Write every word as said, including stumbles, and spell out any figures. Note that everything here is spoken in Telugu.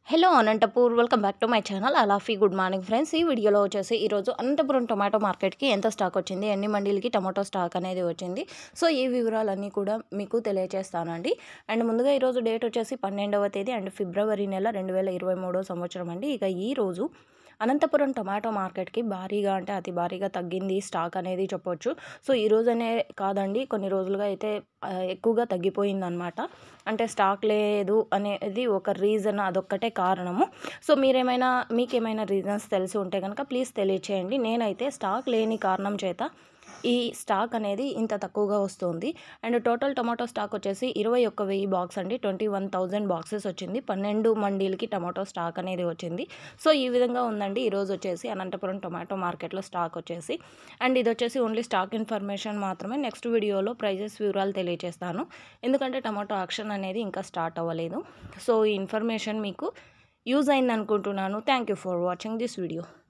Hello Anantapur welcome back to my channel అలాఫీ గుడ్ మార్నింగ్ ఫ్రెండ్స్. ఈ వీడియోలో వచ్చేసి ఈరోజు అనంతపురం టొమాటో మార్కెట్కి ఎంత స్టాక్ వచ్చింది, ఎన్ని మండీలకి టొమాటో స్టాక్ అనేది వచ్చింది, సో ఈ వివరాలన్నీ కూడా మీకు తెలియజేస్తానండి. అండ్ ముందుగా ఈరోజు డేట్ వచ్చేసి పన్నెండవ తేదీ అండ్ ఫిబ్రవరి నెల రెండు వేల ఇరవై మూడో సంవత్సరం అండి. ఇక ఈరోజు అనంతపురం టొమాటో మార్కెట్కి భారీగా అంటే అతి భారీగా తగ్గింది స్టాక్ అనేది చెప్పొచ్చు. సో ఈ రోజనే కాదండి, కొన్ని రోజులుగా అయితే ఎక్కువగా తగ్గిపోయిందనమాట. అంటే స్టాక్ లేదు అనేది ఒక రీజన్, అదొక్కటే కారణము. సో మీరేమైనా మీకేమైనా రీజన్స్ తెలిసి ఉంటే కనుక ప్లీజ్ తెలియచేయండి. నేనైతే స్టాక్ లేని కారణం చేత ఈ స్టాక్ అనేది ఇంత తక్కువగా వస్తుంది. అండ్ టోటల్ టొమాటో స్టాక్ వచ్చేసి ఇరవై ఒక్క వెయ్యి బాక్స్ అండి, ట్వంటీ వన్ థౌజండ్ బాక్సెస్ వచ్చింది. పన్నెండు మండీలకి టొమాటో స్టాక్ అనేది వచ్చింది. సో ఈ విధంగా ఉందండి ఈరోజు వచ్చేసి అనంతపురం టొమాటో మార్కెట్లో స్టాక్ వచ్చేసి. అండ్ ఇది వచ్చేసి ఓన్లీ స్టాక్ ఇన్ఫర్మేషన్ మాత్రమే. నెక్స్ట్ వీడియోలో ప్రైజెస్ వివరాలు తెలియజేస్తాను, ఎందుకంటే టొమాటో ఆక్షన్ అనేది ఇంకా స్టార్ట్ అవ్వలేదు. సో ఈ ఇన్ఫర్మేషన్ మీకు యూజ్ అయింది అనుకుంటున్నాను. Thank you for watching this video.